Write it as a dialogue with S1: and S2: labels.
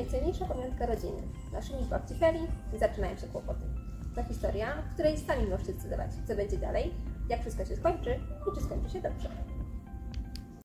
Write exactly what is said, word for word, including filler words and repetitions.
S1: najcenniejsza pamiątka rodziny. Naszymi babci Feli zaczynają się kłopoty. To historia, w której sami możecie zdecydować, co będzie dalej, jak wszystko się skończy i czy skończy się dobrze.